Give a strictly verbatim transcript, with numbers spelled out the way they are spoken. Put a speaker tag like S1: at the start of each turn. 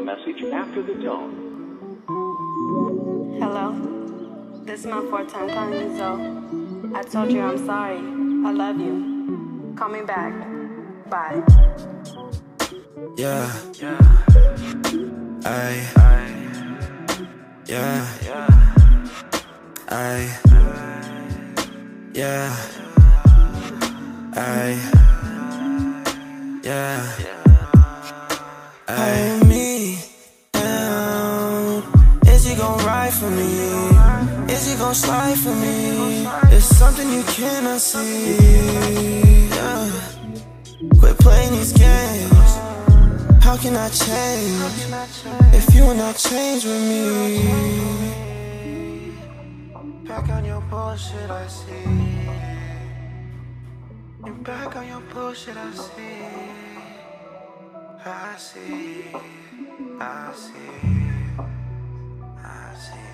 S1: message after the tone.
S2: Hello? This is my fourth time calling you, Zo. I told you I'm sorry. I love you. Call me back. Bye.
S3: Yeah. Yeah. I. Yeah. I. Yeah. I. Yeah. I. Hold me down. Is he gon' ride for me? Is he gon' slide for me? It's something you cannot see. Yeah. Quit playing these games. How can I change if you will not change with me? Back on your bullshit, I see. You're back on your bullshit, I see. I see. I see. I see.